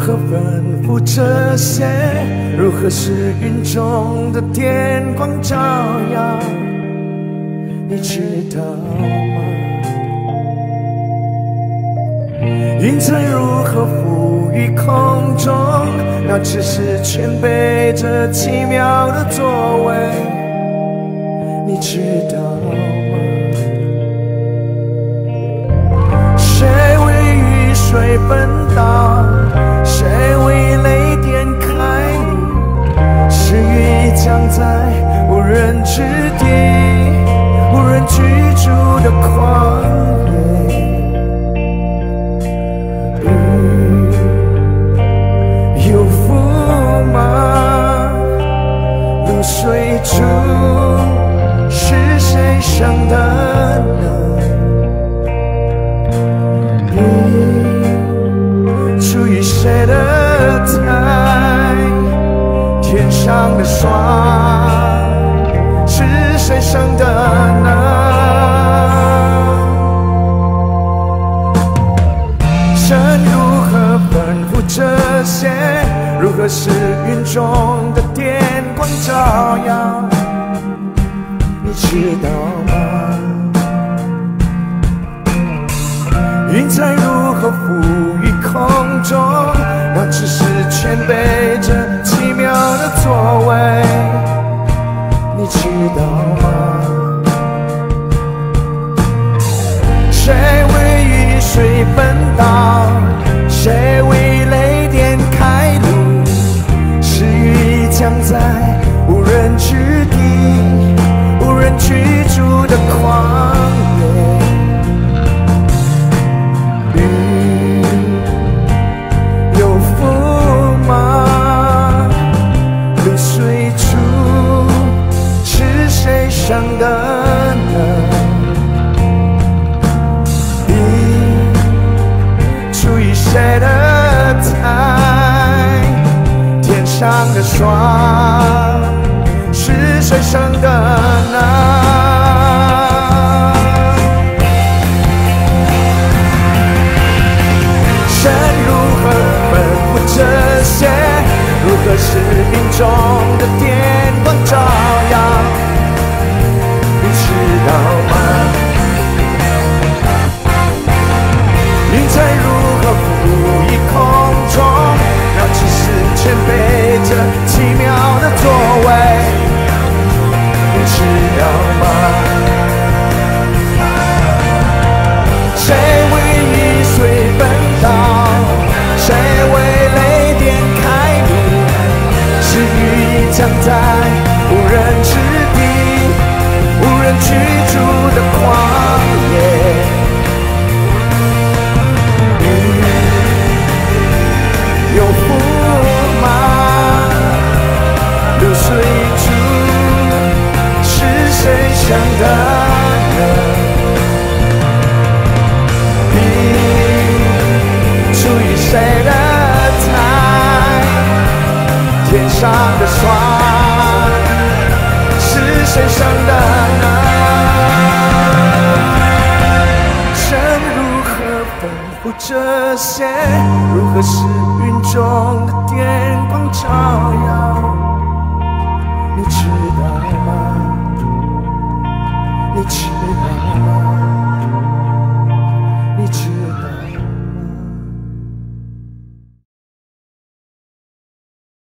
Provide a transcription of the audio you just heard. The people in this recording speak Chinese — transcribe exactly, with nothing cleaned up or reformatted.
何吩咐这些？如何使云中的电光照耀？你知道吗？云彩如何浮于空中？那只是全备着奇妙的作为。你知道吗？谁为雨水奔倒？谁为雷电开路？是雨降在无人之地，无人居住的旷野。雨有福吗？露水处是谁生的呢？出于谁的胎？天上的霜是谁生的呢？神如何吩咐这些？如何使云中的电光照耀？你知道吗？云彩如何浮于空中？那只是全备着奇妙的作为。你知道吗？谁为雨水奔倒？谁为雷电开路？是雨降在无人之地，无人居住的旷野。生的呢？你出于谁的胎？天上的霜是谁生的呢？神如何吩咐这些？如何使云中的电光照耀？知道吗？云彩如何浮于空中？那只是全备着奇妙的作为。你知道吗？谁为雨水奔倒？谁为雷电开路？是雨降在无人之地，无人居住的旷野。雨有福吗？流水处是谁生的呢？你出于谁的胎？天上的霜是谁生的呢？神如何吩咐这些？如何使云中的电光照耀？你知道吗？你知道吗？